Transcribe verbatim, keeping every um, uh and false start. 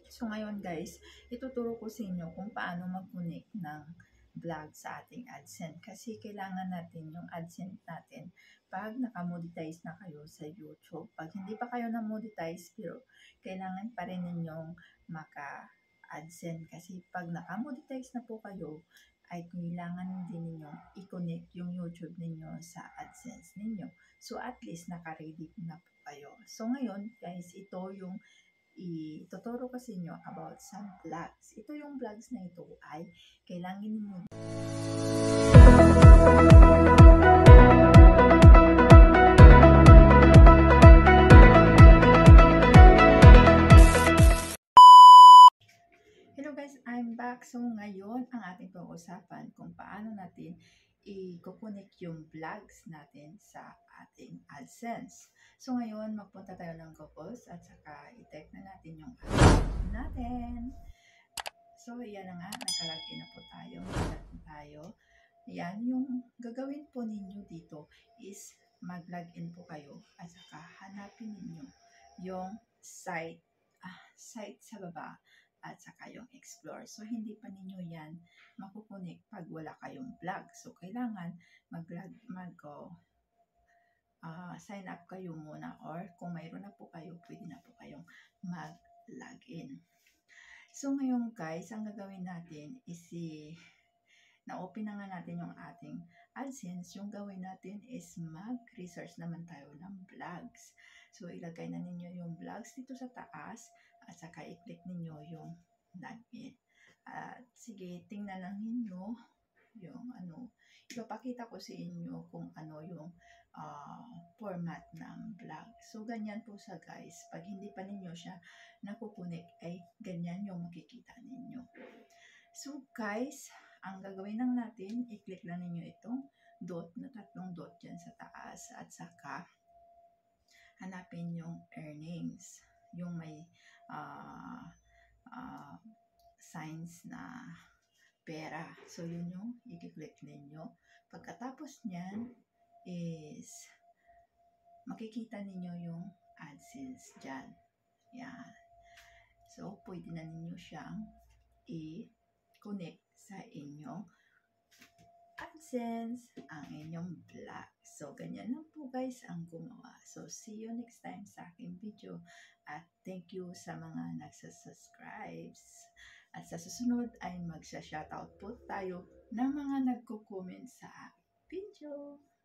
So ngayon guys, ituturo ko sa inyo kung paano mag-connect ng vlog sa ating AdSense. Kasi kailangan natin yung AdSense natin pag nakamonetize na kayo sa YouTube. Pag hindi pa kayo na-monetize, pero kailangan pa rin ninyong maka-AdSense. Kasi pag nakamonetize na po kayo, ay kailangan din ninyo i-connect yung YouTube ninyo sa AdSense ninyo. So at least naka-ready na po kayo. So ngayon guys, ito yung ituturo ko sa inyo about some vlogs. Ito yung vlogs na ito ay kailangan ninyo Hello guys, I'm back. So ngayon ang ating pag-usapan kung paano natin i-connect yung vlogs natin sa ating AdSense. So ngayon magpunta tayo ng Google at saka i-type na natin yung AdSense natin. So yan na nga, nakalagin na po tayo, nakalagin tayo. Yan, yung gagawin po ninyo dito is mag-login po kayo at saka hanapin ninyo yung site, ah, site sa baba at saka yung explore. So, hindi pa ninyo yan makukunik pag wala kayong vlog. So, kailangan mag-log, mag uh, uh, sign up kayo muna or kung mayroon na po kayo, pwede na po kayong mag-login. So, ngayon guys, ang gagawin natin is si na-open na nga natin yung ating AdSense. Yung gawin natin is mag-research naman tayo ng vlogs. So, ilagay na ninyo yung vlogs dito sa taas at saka i-click ninyo yung login. At sige, tingnan lang ninyo yung ano. Ipapakita ko sa inyo kung ano yung uh, format ng vlog. So, ganyan po sa guys. Pag hindi pa ninyo siya nakukunik, ay ganyan yung makikita ninyo. So, guys, ang gagawin lang natin, i-click lang ninyo itong dot na tatlong dot dyan sa taas at saka hanapin yung earnings, yung may uh, uh, signs na pera. So, yun yung i-click ninyo. Pagkatapos nyan is makikita ninyo yung AdSense dyan. Yan. So, pwede na ninyo siyang i-connect sa inyong AdSense, ang inyong vlog. So, ganyan lang po guys ang gumawa. So, see you next time sa aking video. At thank you sa mga nagsasubscribes. At sa susunod ay magsha-shoutout po tayo ng mga nagko-comment sa aking video.